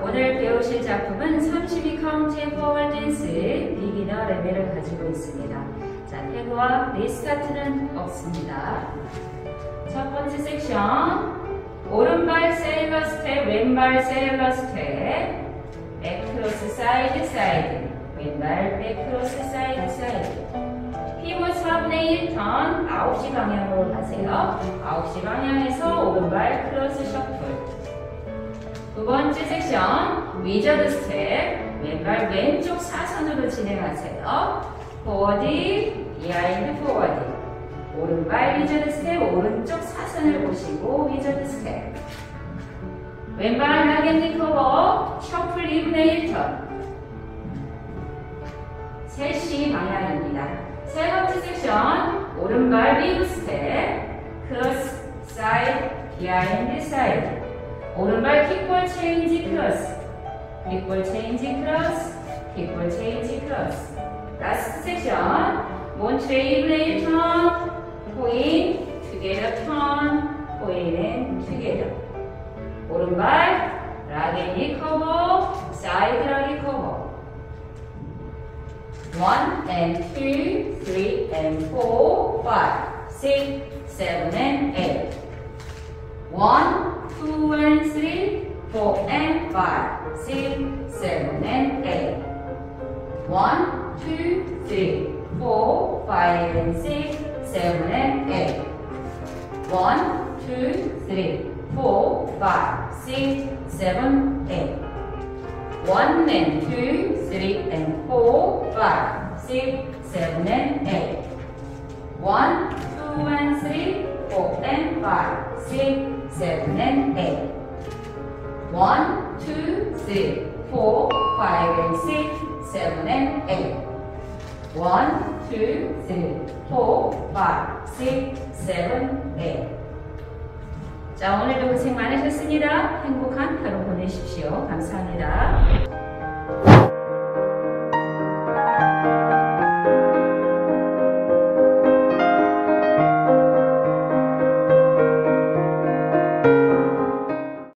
오늘 배우실 작품은 32 카운트의 포멀 댄스 비기너 레벨을 가지고 있습니다. 자, 태그와 리스타트는 없습니다. 첫 번째 섹션, 오른발 세일러 스텝, 왼발 세일러 스텝, 백크로스 사이드 사이드, 왼발 백크로스 사이드 사이드. 피벗 4분의 1턴 9시 방향으로 가세요. 9시 방향에서 오른발 크로스 셔플. 두 번째 섹션, 위저드 스텝, 왼발 왼쪽 사선으로 진행하세요. 포워드, 비하인드 포워드. 오른발 위저드 스텝, 오른쪽 사선을 보시고 위저드 스텝. 왼발 나겐 리커버, 셔플 2분의 1턴. 3시 방향입니다. 세 번째 섹션, 오른발 리브 스텝, 크로스, 사이드, 비하인드 사이드. 오른발 킥볼 체인지 크로스, 킥볼 체인지 크로스, 킥볼 체인지 크로스. 라스트 섹션, 몬트레이 2분의 1턴, 포인, 투게더 턴, 포인 앤 투게더. 오른발, 락앤 리커버, 사이드 락 리커버. 1 and 2, 3 and 4, 5, 6, 7 and 8. 1, 2 and 3, 4 and 5, 6, 7 and 8. 1, 2, 3, 4, 5 and 6, 7 and 8. 1, 2, 3, 4, 5, 6, 7, 8. 1 and 2, 3 and 4, 5, 6, 7 and 8. 1, 2 and 3, 4 and 5, 6, 7 and 8. 1, 2, 3, 4, 5 and 6, 7 and 8. 1, 2, 3, 4, 5, 6, 7, 8. 자, 오늘도 고생 많으셨습니다. 행복한 하루 보내십시오. 감사합니다.